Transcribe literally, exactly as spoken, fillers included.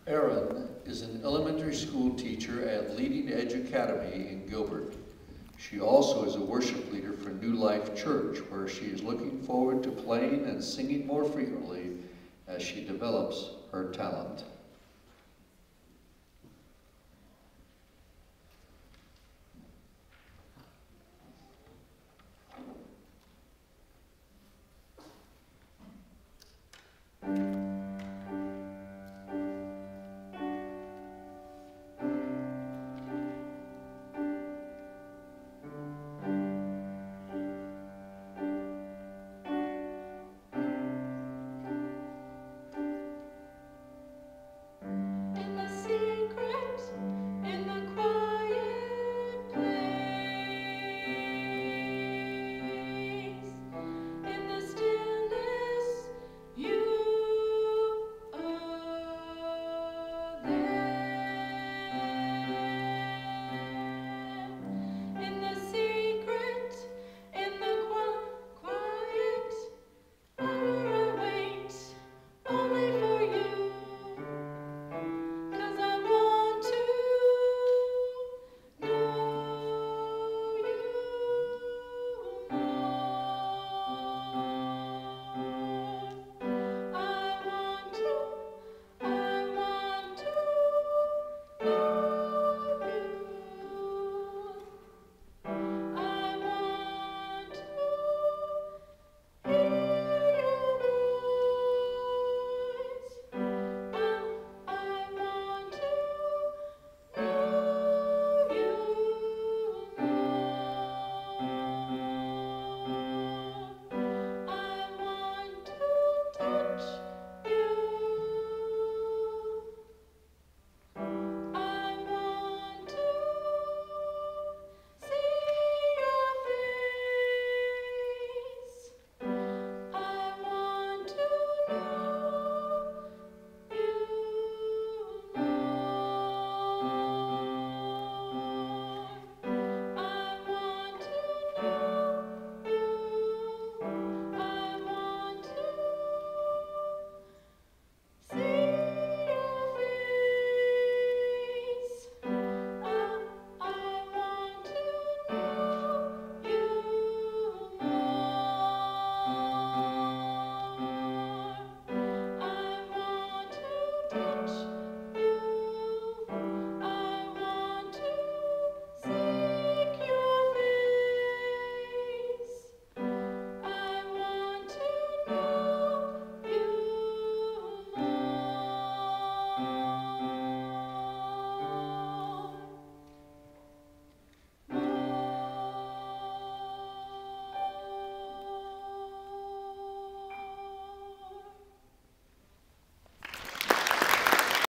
Erin is an elementary school teacher at Leading Edge Academy in Gilbert. She also is a worship leader for New Life Church, where she is looking forward to playing and singing more frequently as she develops her talent.